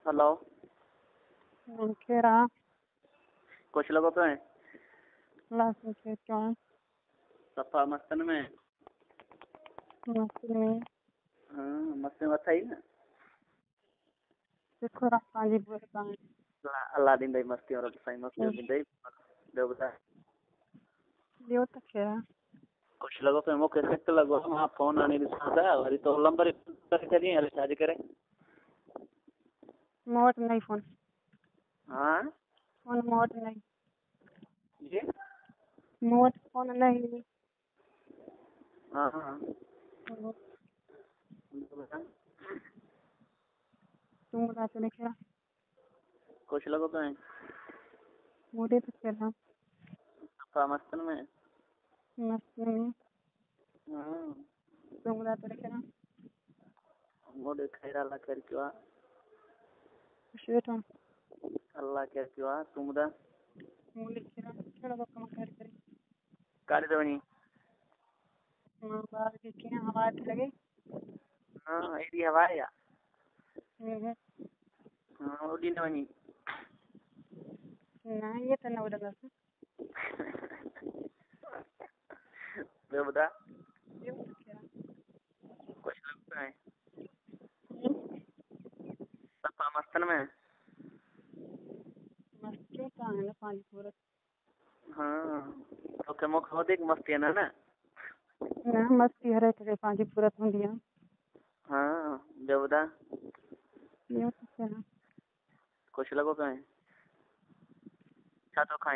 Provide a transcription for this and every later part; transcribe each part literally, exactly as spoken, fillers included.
Hello. कहिड़ा कुछ लॻो पियो आहे? क्लास में खे चवां सफ़ा मस्तनि में? मस्ती में हा मस्तु में अथई न? शुक्र आहे तव्हांजी महिरबानी। अला- अलाह ॾींदई मस्ती और साईं मस्ती ॾींदई। ॿियो ॿुधाए? ॿियो त कहिड़ा कुझु लॻो पियो मूंखे सिक लॻो आहे, मां फ़ोन आणे ॾिसां त वरी तो नंबर करे छॾीं हले छाजे करे? मूं वटि न फोन हा फोन मूं वटि न जी मूं वटि फोन न हुई। हा हा ॿियो ॿुधाए? तूं ॿुधाए तुंहिंजे कहिड़ा कुझु लॻो पियो आहे? मूंॾे त कहिड़ा सफ़ा मस्तनि में? मस्ती में हा तूं ॿुधाए तुंहिंजे कहिड़ा मोॾे ख़ैर अलाह ख़ैर कयो आहे। ख़ुशि वेठो अलाह ख़ैर कयो आहे। तूं ॿुधाए? मूंॾे कहिड़ा कहिड़ा तो कमु करे करे काॾे थो वञी? मां ॿार खे कीअं हवा थी लॻे। हा एॾी हवा आहे छा? हम्म, हा होॾी न वञी। न ईअं त न उॾंदसि। ॿियो ॿुधाए? ॿियो त कहिड़ा कुझु लॻो पियो आहे? सफ़ा मस्तनि में? मस्तियूं त आहिनि पंहिंजी पूरत। हा तोखे मूंखां वधीक मस्ती आहे न? न मस्ती हर हिक खे पंहिंजी पूरत हूंदी आहे। हा ॿियो ॿुधाए? ॿियो त कहिड़ा कुझु लॻो पियो आहे? छा थो खाएं?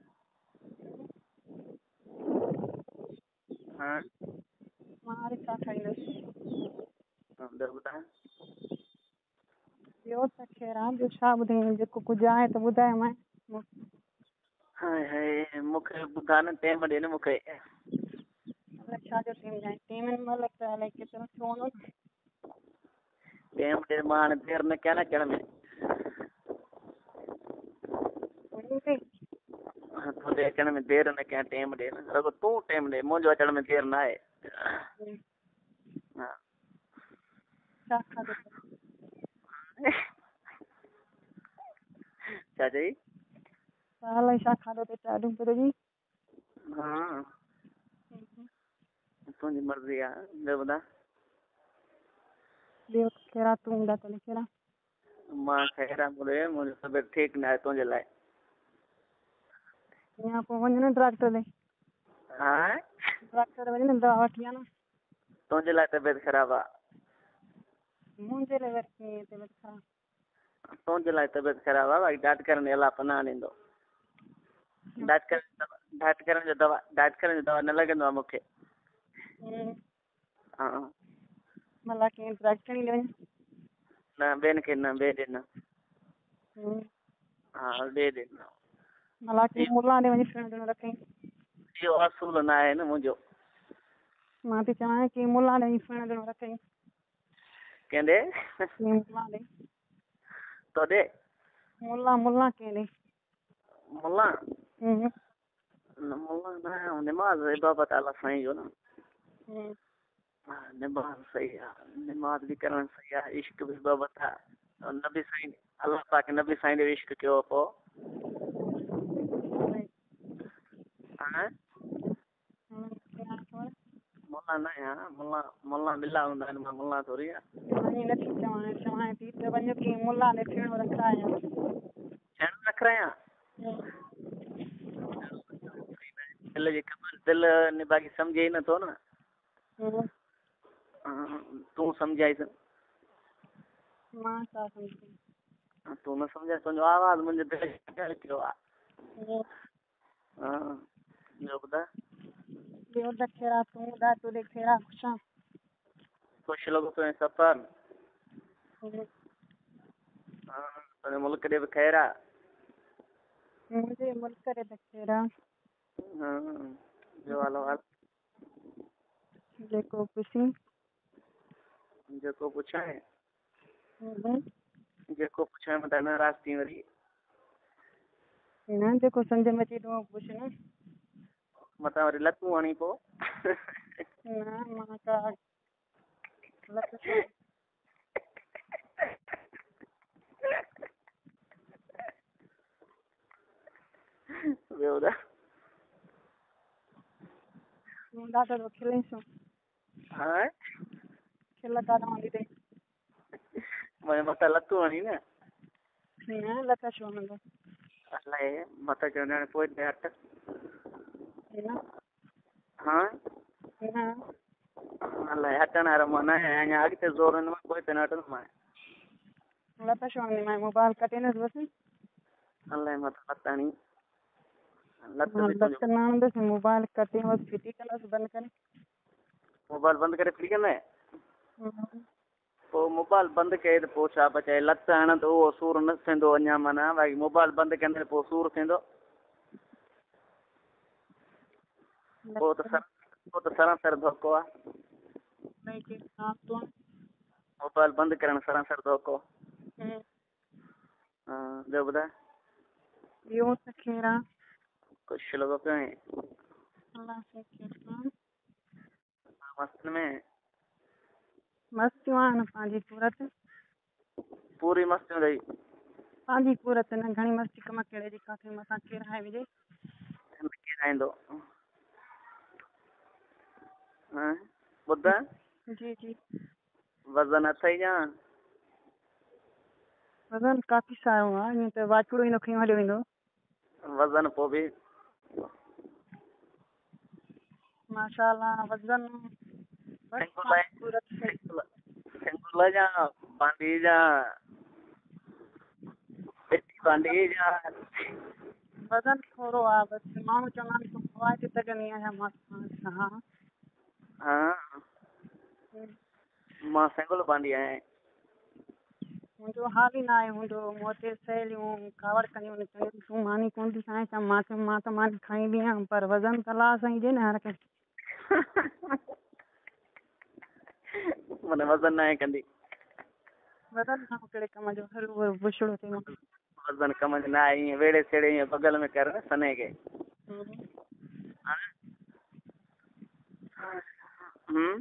हा मां हाणे छा खाईंदसि। ॿियो ॿुधाए? ॿियो त कहिड़ा ॿियो छा ॿुधाईं, जेको कुझु आहे त ॿुधायोमांइ। हाय हाय मूंखे ॿुधा न टाइम ॾे न मूंखे। अलाए छा जो टाइम ॾियां, टाइम हिन महिल त अलाए केतिरो थियो हूंदो न। टाइम ॾे मां हाणे देरि न कयां न अचण में। वञी पई तुंहिंजे अचण में देरि न कयां, टाइम ॾे न रुॻो तूं टाइम ॾे, मुंहिंजो अचण में देरि न आहे। हा छा खाधो अथई? छा चई? छा अलाए छा खाधो अथई ॾाढो पहिरीं? हा तुंहिंजी मर्ज़ी आहे। ॿियो ॿुधाए? ॿियो त कहिड़ा तूं ॿुधाए तुंहिंजे कहिड़ा? मां ख़ैर आहे मुड़े, मुंहिंजी तबियत ठीकु न आहे तुंहिंजे लाइ। या पोइ वञ न डॉक्टर ॾे। हा डॉक्टर वञ न दवा वठी आ न। तुंहिंजे लाइ तबियत ख़राबु आहे। मुंहिंजे लाइ वरी कीअं तबियत ख़राबु? तुंहिंजे लाइ तबियत ख़राबु आहे भाई, डॉक्टर ने अलाह पनाह ॾींदो। डॉक्टर डॉक्टर जो दवा डॉक्टर जो दवा न लॻंदो आहे मूंखे। हा मला कीअं डॉक्टर ॾे वञ। न ॿियनि खे न, ॿिए ॾे न। हा ॿिए ॾे न। मला कीअं मुला ॾे वञी सुहिणो ॾिणो रखई। इहो असूल न आहे न मुंहिंजो। मां थी चवां की मुला ॾे सुहिणो ॾिणो रखई। कंहिं ॾे? कीअं मुला ॾे। तो ॾे? मुला मुला कंहिं ॾे? मुला? न मुला न, निमाज़ इबादत अल्लाह साईं जो न। हा निमाज़ सही आहे, निमाज़ बि करणु सही आहे, इश्क बि इबादत आहे। नबी साईं अल्लाह पाक नबी साईं जो इश्क कयो पोइ। हा मुला न आहियां, मुला मुला बिला हूंदा आहिनि, मां मुला थोरी आहियां। वञी नथी चवां, चवां थी त वञो की मुला ॾे सुहिणो रखायो। सुहिणो रखारायां? दिलि जी ख़बर, दिलि ने बाक़ी सम्झे ई नथो न। तूं सम्झाइसि। मां छा सम्झां? तूं न सम्झाए, तुंहिंजो आवाज़ु मुंहिंजे दिलि खे ॻाल्हि कयो आहे। हा ॿियो ॿुधाए? ॿियो त कहिड़ा तूं ॿुधाए तुंहिंजे कहिड़ा पुछां? ख़ुशि लॻो पियो आहे सफ़र? हा तुंहिंजे मुल्क ॾे बि ख़ैरु आहे? मुंहिंजे मुल्क ॾे त कहिड़ा? हा ॿियो हालो हाल? जेको पुछी जेको पुछां जेको पुछां मथां नाराज़ थी वरी। न जेको सम्झ में अचे थो पुछ न। मथां वरी लतूं हणी पोइ। न मां का लत ॿियो ॿुधाए ॾाढो तो खिलें छो हा खिल ॾाढा वणंदी अथई मुंहिंजे मथां लतूं हणी न न लता छो हणंदो अलाए मथां चवंदा आहिनि पोइ ते हट न हा न अलाए हटण वारो मां न आहियां अञा अॻिते ज़ोर हिन में पोइ ते न हटंदो मां लता छो हणंदी मां मोबाइल कटे न बसि अलाए मथां लत हणी लत हाँ बि लत तुंहिंजो न हणंदसि मोबाइल कटे बसि फिटी कंदसि बंदि करे मोबाइल बंदि करे फिटी कंदे हम्म, पोइ मोबाइल बंदि कई त पोइ छा बचाए लत हणंदो उहो सूर न थींदो अञा माना भई मोबाइल बंदि कंदे पोइ सूर थींदो पोइ त सर पोइ त सरासर धोखो आहे नहीं कि हाँ तो मोबाइल बंदि करणु सरासर धोखो हम्म, हा ॿियो ॿुधाए ॿियो त ख़ैर आहे कुझु लॻो पियो आहे अलाह सां ख़ैर आहे मस्त में मस्तियूं आहिनि पंहिंजी सूरत पूरी मस्तियूं अथई पंहिंजी सूरत न घणी मस्ती कम कहिड़े जी काथे मथां केरु आहे विझे केरु आईंदो हा ॿुधाए जी जी वज़न अथई या वज़न काफ़ी सारो आहे ईअं त वाचूड़ो ई न खणी हलियो वेंदो वज़न पोइ बि माशाल्लाह वज़न बसि सिंगल पंहिंजी सूरत सही सिंगल जा बांडी जा पेटी बांडी जा वज़न थोरो आहे बसि माण्हू चवंदा आहिनि तूं हवा ते सघंदी आहियां मां हा हा मां सिंगल बांडी आहियां मुंहिंजो हाल ई न आहे मुंहिंजो मूं वटि सहेलियूं कावड़ कंदियूं आहिनि चवंदियूं आहिनि तूं मानी कोन थी खाएं छा मां चयो मां त मानी खाईंदी आहियां पर वज़न त अलाह सां ई ॾिए न हर कंहिं माना वज़न न आहे कंदी वज़न खां कहिड़े कम जो हर उहो बुछड़ो थिए मूंखे वज़न कम जो न आहे ईअं वेड़े सेड़े ईअं बगल में कर न सने खे हम्म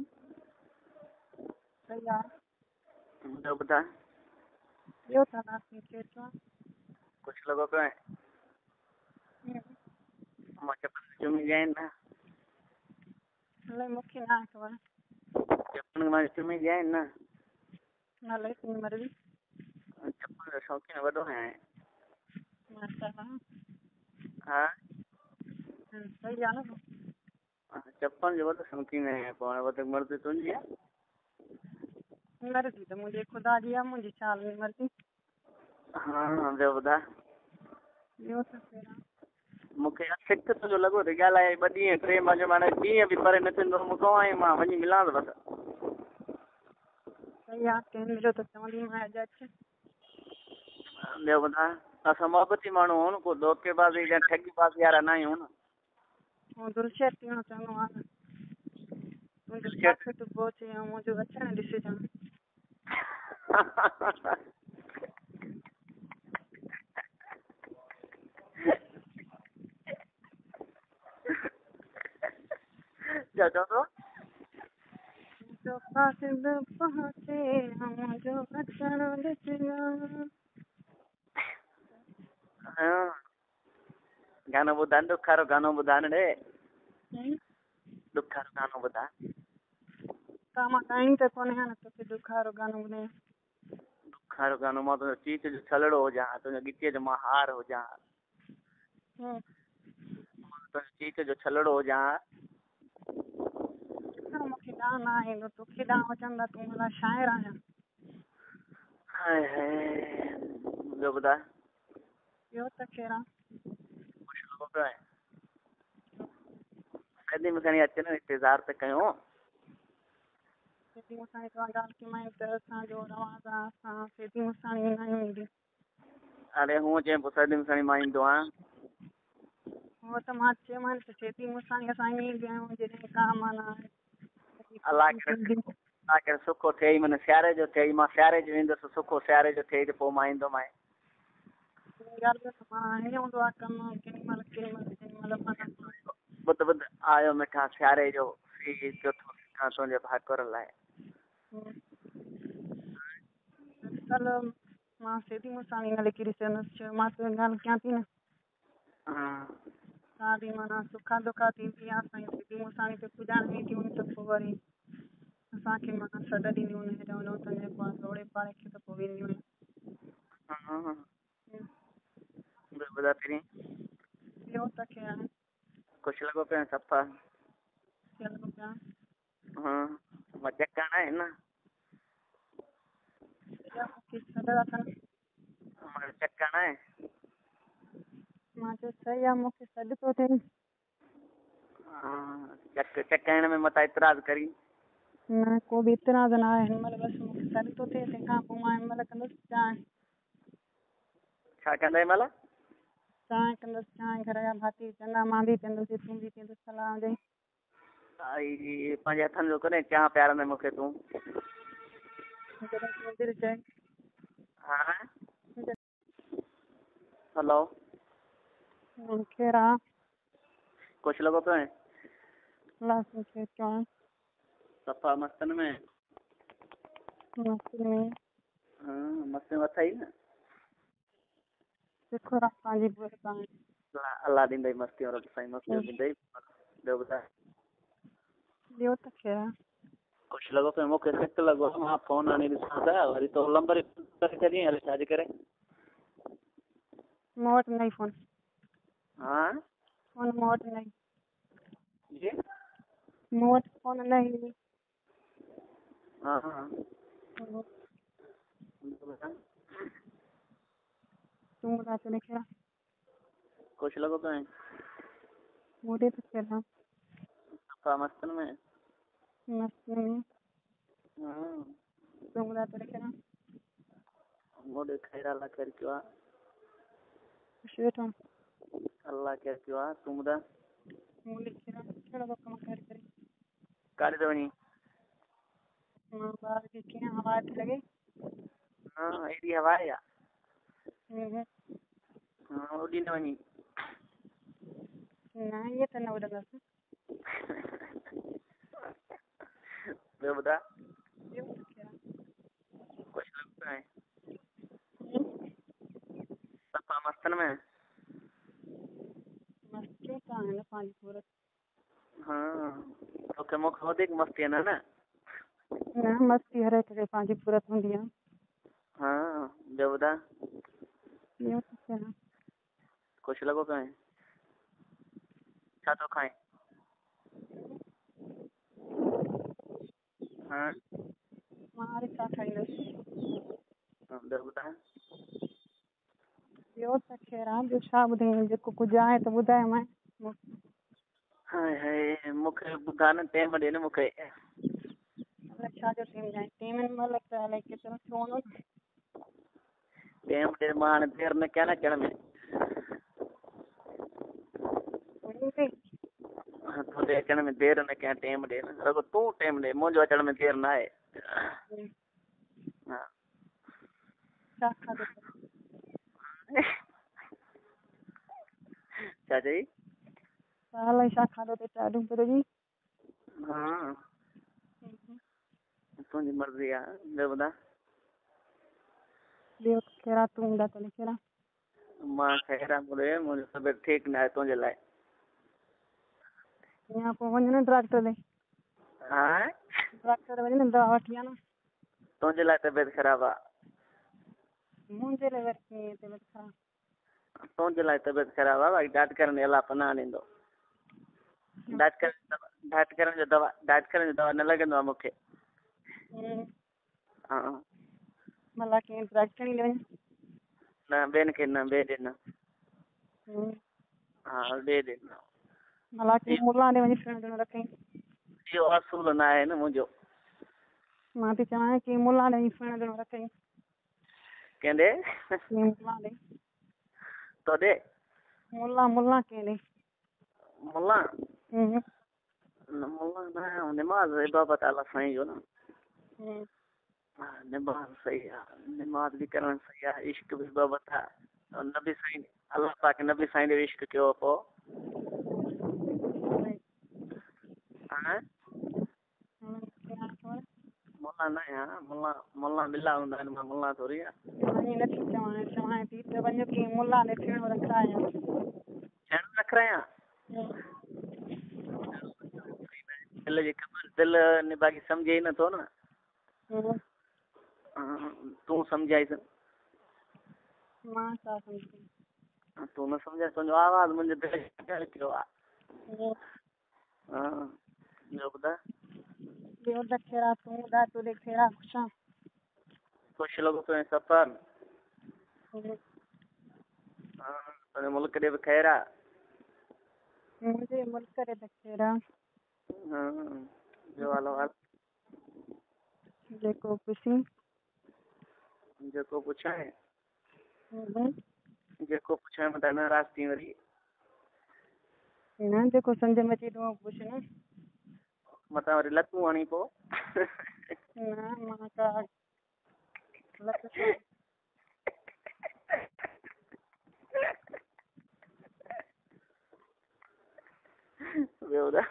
सही आहे ॿियो ॿुधाए ॿियो त अलाह सां ख़ैर आहे कुझु लॻो पियो आहे मां चपल चुमी ॾियनि न अलाए मूंखे न आहे ख़बर चपल मां चुमी ॾियनि न न अलाए तुंहिंजी मर्ज़ी चपल जो शौक़ीन वॾो आहियां माशाल्लाह हा सही आहे न चपल जो वॾो शौक़ीन आहियां पोइ हाणे वधीक मर्ज़ी तुंहिंजी आहे मर्ज़ी त मुंहिंजे ख़ुदा जी आहे मुंहिंजी छा मर्ज़ी हा ॿियो ॿुधाए ॿियो त ख़ैर आहे मूंखे सिक तुंहिंजो लॻो थी ॻाल्हाए ॿ ॾींहं टे मां हाणे ॾींहं बि परे न थींदो मूंखां आई मां वञी मिलां थो बसि सही आहे कंहिं मिलियो त चवंदीमांइ अॼु अचु ॿियो ॿुधाए असां मोहबती माण्हू आहियूं न को धोखेबाज़ी या ठगीबाज़ी वारा न आहियूं न ऐं दिलशद थियणो चवंदो आहे न तुंहिंजो ताक़त पहुचे ऐं मुंहिंजो अचणु ॾिसिजांइ छा चवंदो जो कासिद पहुचे मुंहिंजो अचणु ॾिसिजांइ गानो ॿुधाए ॾुखारो गानो ॿुधाए न ॾे ॾुखारो गानो ॿुधाए त मां ॻाईंदी त कोन आहियां न तोखे ॾुखारो गानो ॿुधायां ॾुखारो गानो मां तुंहिंजो चीच जो छलड़ो हुजां तुंहिंजो गिटीअ जो मां हार हुजां तुंहिंजो चीच जो छलड़ो हुजां मूंखे ॻाइणु न ईंदो तोखे ॻाइणु अचंदा तूं भला शाइर आहियां हाय हाय ॿियो ॿुधाए ॿियो त ख़ैर आहे कुझु लॻो पियो आहे कॾहिं बि खणी अचे न इंतज़ारु त कयूं सिधी मूंसां तव्हां ॻाल्हि कई त असांजो रवाज़ आहे असां सिधी मूंसां ईंदा आहियूं ईंदी अरे हूअं चई पोइ सदी खणी मां ईंदो आहियां उहो त मां चयोमांइ त सिधी मूंसां असां ईअं ईंदा आहियूं जॾहिं का माना अलाह करे अलाह करे सुखो थिए ई माना सियारे जो थिए ई मां सियारे जो ईंदुसि सुखो सियारे जो थिए त पोइ मां ईंदोमांइ मां हीअं हूंदो आहे कमु केॾी महिल केॾी महिल केॾी महिल माना ॿुध ॿुध आयो मिठा सियारे जो सी चोथो तुंहिंजे भाकुर लाइ कल्ह मां सिधी मूंसां इन लिखी ॾिसंदसि मां त ॻाल्हि कयां थी न हा शादी माना सुखा दुखा थींदी आहे साईं सिधी मूंसां ते पुॼाइणी थी उन त पोइ वरी असांखे माना सॾ ॾींदियूं आहिनि हेॾो होॾो तुंहिंजे पास रोड़े पाड़े खे त पोइ वेंदियूं आहिनि हाँ ॿियो ॿुधाए पहिरीं ॿियो त ख़ैर कुझु लॻो पियो सफ़ा लॻो पिया हाँ मज़ा करणा आहिनि न मूंखे सॾ अथनि मज़ा करणा आहे मां चयो सही आहे मूंखे सॾ थो थिए हाँ चक चकाइण में मता इतराज़ करी न को बि इतराज़ न आहे हिन महिल बसि मूंखे सॾ थो थिए तंहिंखां पोइ मां हिन महिल कंदुसि चांहि छा कंदा महिल चांहि कंदुसि चांहि घर जा भाती चवंदा मां बि पीअंदुसि तूं बि पीअंदुसि सलाह ॾेई आई पंहिंजे हथनि जो कॾहिं चांहि पीआरंदे मूंखे तूं जॾहिं तूं दिलि चए हाँ हेलो केरु आहे कुझु लॻो पियो आहे अलाह मूंखे चवां सफ़ा मस्तनि में मस्ती में हाँ मस्त में अथई न शुक्र आहे तव्हांजी महिरबानी अल्लाह अल्लाह ॾींदई मस्ती और साईं मस्ती ॾींदई ॿियो ॿुधाए ॿियो त ख़ैर कुझु लॻो पियो मूंखे सिक लॻो आहे मां फ़ोन आणे ॾिसां त वरी तो नंबर करे छॾीं हले छाजे करे मूं वटि न फोन हाँ फोन मूं वटि न जी मूं वटि फोन न हुई हाँ हाँ तूं ॿुधाए तुंहिंजे कहिड़ा कुझु लॻो पियो आहे मूंखे त कहिड़ा सफ़ा मस्तनि में मस्ती में हाँ तूं ॿुधाए तुंहिंजे कहिड़ा मोॾे ख़ैर अल्लाह ख़ैर कयो आहे ख़ुशि वेठो अल्लाह ख़ैर कयो आहे तूं ॿुधाए मूंखे कहिड़ा कहिड़ो कमु करे करे काॾे थो वञी मां ॿार खे कीअं हवा थी लॻे हाँ एॾी हवा आहे हम्म, हाँ ओॾी न वञी न इहे त न उॾंदसि ॿियो ॿुधाए ॿियो त कहिड़ा कुझु लॻो पियो आहे सफ़ा मस्तनि में मस्ती त आहिनि पंहिंजी सूरत हाँ तोखे मूंखां वधीक मस्ती आहे न न मस्ती हर हिक खे पंहिंजी सूरत हूंदी आहे हाँ ॿियो ॿुधाए ॿियो त कहिड़ा कुझु लॻो पियो आहे छा थो खाए हाँ मां हाणे छा खाईंदसि ॿियो ॿुधाए ॿियो त ख़ैर आहे ॿियो छा ॿुधाईं जेको कुझु आहे त ॿुधाए मां हाय हाय मूंखे ॿुधा न टाइम ॾे न मूंखे अलाए छा जो टाइम आहे टाइम हिन महिल त अलाए केतिरो थियो हूंदो न टाइम ॾे मां हाणे देरि न कयां न अचण में तुंहिंजे अचण में देरि न कयां टाइम ॾे न रुॻो तूं टाइम ॾे मुंहिंजो अचण में देरि न आहे हा छा खाधो छा चई अलाए छा खाधो अथई ॾाढो पहिरीं हा तुंहिंजी मर्ज़ी आहे ॿियो ॿुधाए ॿियो कहिड़ा तूं ॿुधाए तुंहिंजा कहिड़ा मां ख़ैर आहे मुड़े मुंहिंजी तबियत ठीकु न आहे तुंहिंजे लाइ या पोइ वञ न डॉक्टर ॾे हा डॉक्टर ॾे वञ न दवा वठी आ न तुंहिंजे लाइ तबियत ख़राबु आहे मुंहिंजे लाइ वरी कीअं तबियत ख़राबु तुंहिंजे लाइ तबियत ख़राबु आहे भाई डॉक्टर ने अलाह पनाह ॾींदो डॉक्टर डॉक्टर जो दवा डॉक्टर जो दवा न लॻंदो आहे मूंखे हा भला कीअं डॉक्टर ॾे वञ न ॿियनि खे न ॿिए ॾे न हा ॿिए ॾे न भला कीअं मुला ॾे वञी सुहिणो ॾिणो रखई इहो असूल न आहे न मुंहिंजो मां थी चवां की मुला ॾे सुहिणो ॾिणो रखई कंहिं ॾे मुला ॾे तो ॾे मुला मुला कंहिं ॾे मुला न मुला न निमाज़ इबादत अलाह साईं जो न हा निमाज़ सही आहे निमाज़ बि करणु सही आहे इश्क बि इबादत आहे नबी साईं अलाह पाक नबी साईं जो इश्क कयो पोइ हा मुला न आहियां मुला मुला बिला हूंदा आहिनि मां मुला थोरी आहियां नथी चवां चवां थी त वञो की मुला ॾे सुहिणो रखायां सुहिणो रखायां दिल जी ख़बर दिल ने बाक़ी सम्झे ही नथो न तूं सम्झाइसि मां छा सम्झां तूं न सम्झाए तुंहिंजो आवाज़ मुंहिंजे दिलि खे अची वियो आहे हा ॿियो ॿुधाए ॿियो त कहिड़ा तूं ॿुधाए तुंहिंजे कहिड़ा ख़ुशि आहे ख़ुशि लॻो तुंहिंजो सफ़र हा तुंहिंजे मुल्क ॾे बि ख़ैरु आहे मुंहिंजे मुल्क ॾे त ख़ैरु आहे हा ॿियो हाल अहिवाल जेको पुछी जेको पुछां जेको पुछां मथां नाराज़ थी वरी न जेको सम्झ में अचे थो पुछ न मथां वरी लतूं हणी पोइ न मां का लत छो ॿियो ॿुधाए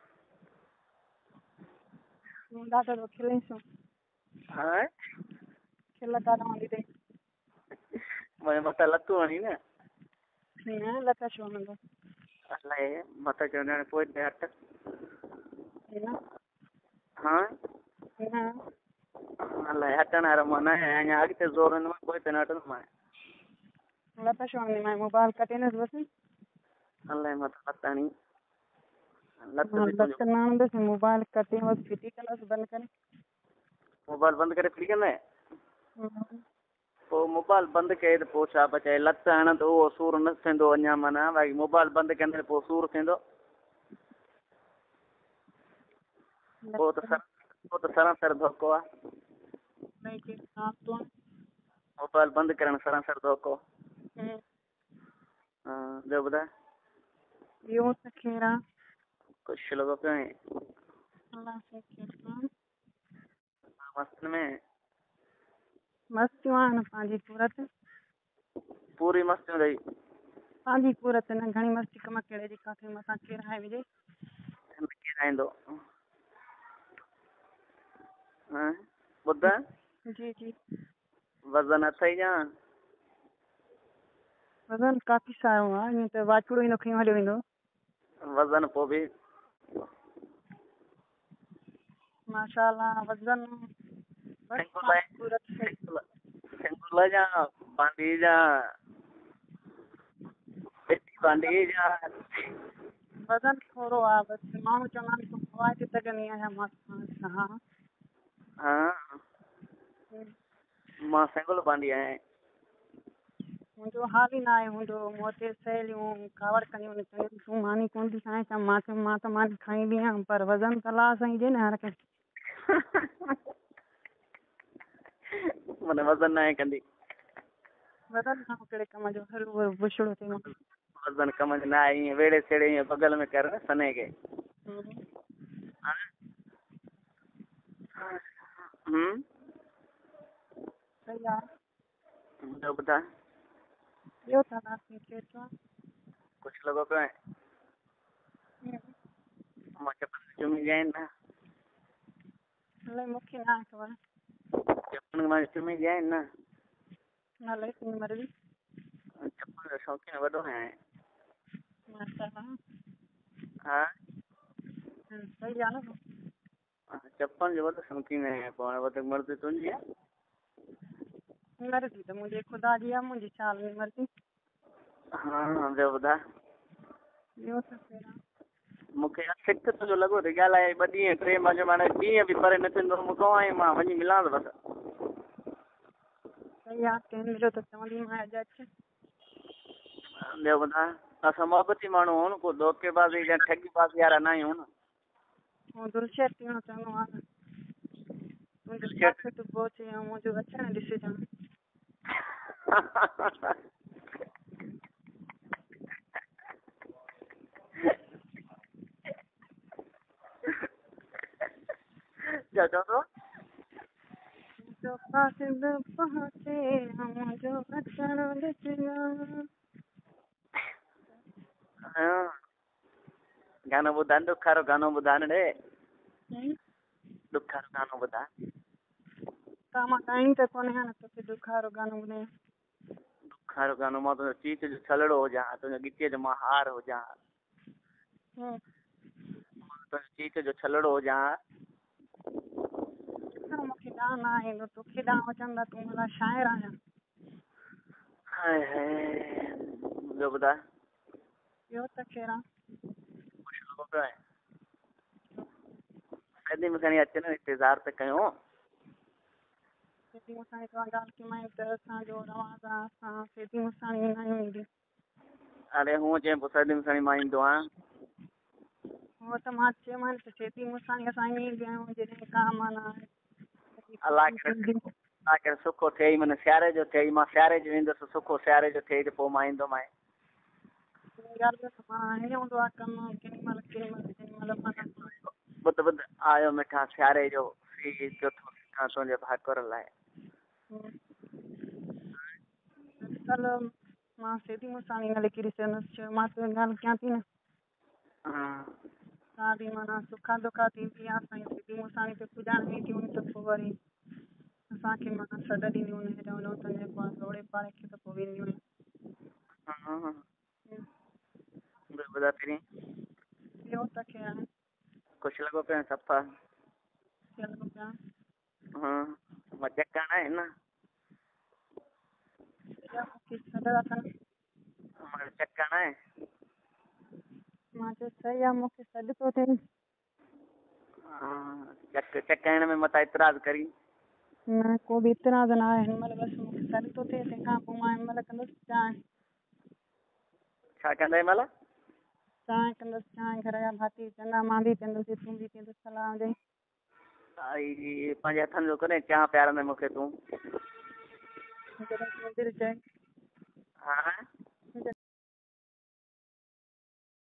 तूं ॾाढो थो खिले छो हा खिल काॾां वञी अथई मुंहिंजे मथां लतूं हणी न न लत छो हणंदो अलाए मथां चवंदा आहिनि पोइ ते हट न हा न अलाए हटण वारो मां न आहियां अञा अॻिते ज़ोर हिन पोइ ते न हटंदो मां लत छो हणंदी मां मोबाइल कटे न बसि अलाए मथां लत हणी लत मां बि लत तुंहिंजो न हणंदसि मोबाइल कटे बसि फिटी कंदसि बंदि करे मोबाइल बंदि करे फिटी कंदे पोइ मोबाइल बंदि कई त पोइ छा बचाए लत हणंदो उहो सूर न थींदो अञा माना भई मोबाइल बंदि कंदे पोइ सूर थींदो पोइ त सर पोइ त सरासर धोखो आहे मोबाइल बंदि करणु सरासर धोखो हा ॿियो ॿुधाए ॿियो त ख़ैरु आहे ख़ुशि लॻो पियो आहीं मस्त में मस्तियूं आहिनि पंहिंजी सूरत पूरी मस्तियूं अथई पंहिंजी सूरत न घणी मस्ती कम कहिड़े जी काथे मथां केरु आहे विझे केरु आईंदो ॿुधाए जी जी वज़न अथई या वज़न काफ़ी सारो आहे ईअं त वाचूड़ो ई न खणी हलियो वेंदो वज़न पोइ बि माशाल्लाह वज़न सिंगुल जा बांडी जा बांडी जा वज़न थोरो आहे बसि माण्हू चवंदा आहिनि तूं हवा ते सघंदी आहियां मां हा हा मां सिंगुल बांडी आहियां मुंहिंजो हाल ई न आहे मुंहिंजो मूं वटि सहेलियूं कावड़ कंदियूं आहिनि तूं मानी कोन थी खाएं छा मां चयो मां त मानी खाईंदी आहियां पर वज़न त अलाह साईं ॾे न हर कंहिं माना वज़न न आहे कंदी वज़न खां कहिड़े कम जो हर उहो बुछड़ो थिए वज़न कम जो न आहे ईअं वेड़े सेड़े ईअं बगल में कर न सने खे सही आहे ॿियो ॿुधाए ॿियो त केरु थो कुझु लॻो पियो आहे मां चपल चुमी आहिनि न अलाए मूंखे न आहे ख़बर चपल मां चुमी आहिनि न अलाए तुंहिंजी मर्ज़ी चपल जो शौक़ीन वॾो आहियां माशाल्लाह हा सही आहे न चपल जो वॾो शौक़ीन आहियां पोइ हाणे वधीक मर्ज़ी तुंहिंजी आहे मर्ज़ी त मुंहिंजे ख़ुदा जी आहे मुंहिंजी छा मर्ज़ी हा ॿियो ॿुधाए ॿियो त मूंखे सिक तुंहिंजो लॻो त ॻाल्हाए ॿ ॾींहं टे मां माना ॾींहं बि परे न थींदो मूंखां आई मां वञी मिलां थो बसि सही आहे कंहिं मिलियो त चवंदीमांइ अॼु अचु ॿियो ॿुधाए असां मोहबती माण्हू आहियूं न को धोखेबाज़ी या ठगीबाज़ी वारा न आहियूं न ऐं दिलशद थियणो चवंदो आहे तुंहिंजो प्रॉफिट पहुचे ऐं मुंहिंजो अचणु ॾिसिजांइ छा चवंदो मुंहिंजो प्रॉफिट पहुचे ऐं मुंहिंजो अचणु ॾिसिजांइ गानो ॿुधाए ॾुखारो गानो ॿुधाए न ॾे ॾुखारो गानो ॿुधाए का मां ॻाईंदी त कोन आहियां न तोखे ॾुखारो गानो ॿुधायां ॾुखारो गानो मां तुंहिंजो चीच जो छलड़ो हुजां तुंहिंजो गिटीअ जो मां हार हुजां हम्म तो चीक जो छलड़ो हो जा मूंखे ॾांहुं न आहे ईंदो तोखे ॾांहुं अचंदा तूं भला शाइर आहियां हाय हाय ॿियो ॿुधाए ॿियो त कहिड़ा कुझु लॻो पियो आहे कॾहिं मूंखे खणी अचे न इंतज़ारु त कयूं सेठी मूंसां तव्हां ॻाल्हि कमाई त असांजो रवाज़ आहे असां सेठी मूंसां ईंदा आहियूं ईंदी अरे हूअं चई पोइ सॾी मूंसां मां ईंदो आहियां उहो त मां चयोमांनि त सेठी मूंसां असां ईअं ईंदा आहियूं जॾहिं का माना अलाह करे अलाह करे सुखो थिए ई माना सियारे जो थिए ई मां सियारे जो ईंदुसि सुखो सियारे जो थिए त पोइ मां ईंदोमांइ मां हीअं हूंदो आहे कमु केॾी महिल केॾी महिल केॾी महिल माना ॿुध ॿुध आयो मिठा सियारे जो सी चोथो सिखां तुंहिंजे भाकुर लाइ कल्ह मां सेठी मूंसां इन लिखी ॾिसंदसि चयो मां त ॻाल्हि कयां थी न का बि माना सुखा दुखा थींदी आहे असांजी सेठी मूंसां ते पुॼाइण वेंदी हुई त पोइ वरी असांखे माना सॾ ॾींदी हुई चवंदो तुंहिंजे पास रोड़े पाड़े खे त पोइ वेंदी हुई ॿियो ॿुधाए पहिरीं ॿियो त ख़ैर कुझु लॻो पियो सफ़ा लॻो पिया हा मज़ा करणा आहिनि न मूंखे सॾ था कनि चेक करणा आहे मां चयो सही आहे मूंखे सॾ थो थिए चक चक करण में मता इतराज़ करी न को बि इतराज़ न आहे हिन महिल बसि मूंखे सॾ थो थिए तंहिंखां पोइ मां हिन महिल कंदसि चांहि छा कंदा महिल चांहि कंदसि चांहि घर जा भाती चवंदा मां बि पीअंदसि तूं बि पीअंदसि सलाह ॾेई आई पंहिंजे हथनि जो कॾहिं चांहि पीआरंदे मूंखे तूं जॾहिं तूं दिलि चए हा